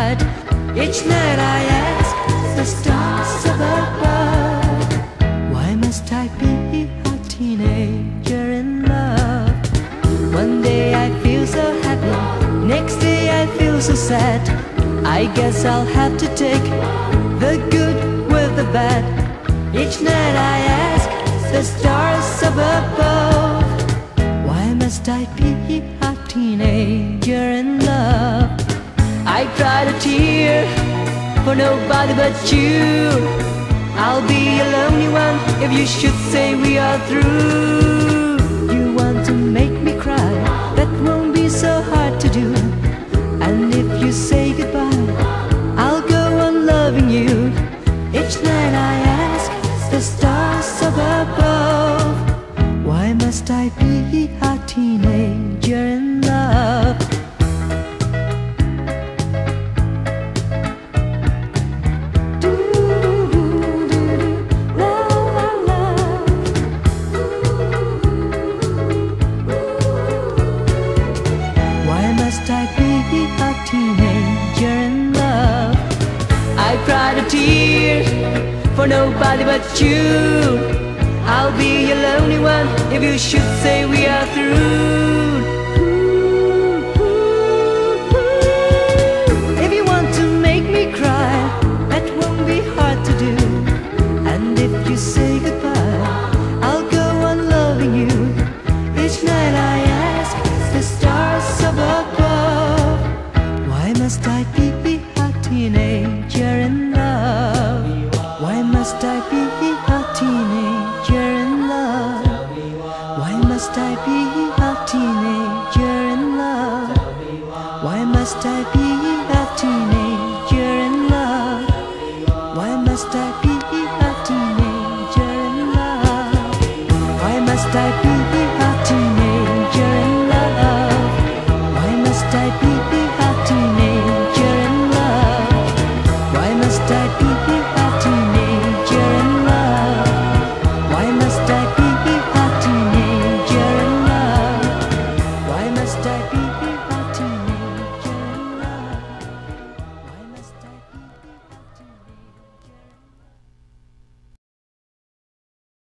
bed. Each night I ask the stars up above, why must I be a teenager in love? One day I feel so happy, next day I feel so sad. I guess I'll have to take the good with the bad. Each night I ask the stars up above, why must I be a teenager in love? I cried a tear for nobody but you. I'll be a lonely one if you should say we are through. You want to make me cry, that won't be so hard to do. And if you say goodbye, I'll go on loving you. Each night I ask the stars up above, why must I be a teenager in love? Why must I be a teenager in love? I cried a tear for nobody but you. I'll be a lonely one if you should say we are through. If you want to make me cry, that won't be hard to do. And if you say goodbye, I'll go on loving you. Each night I ask the stars up above, why must I be a teenager in love? Why must I be a teenager in love? Why must I be a teenager in love? Why must I be a teenager in love? Why must I be a teenager in love? Why must I be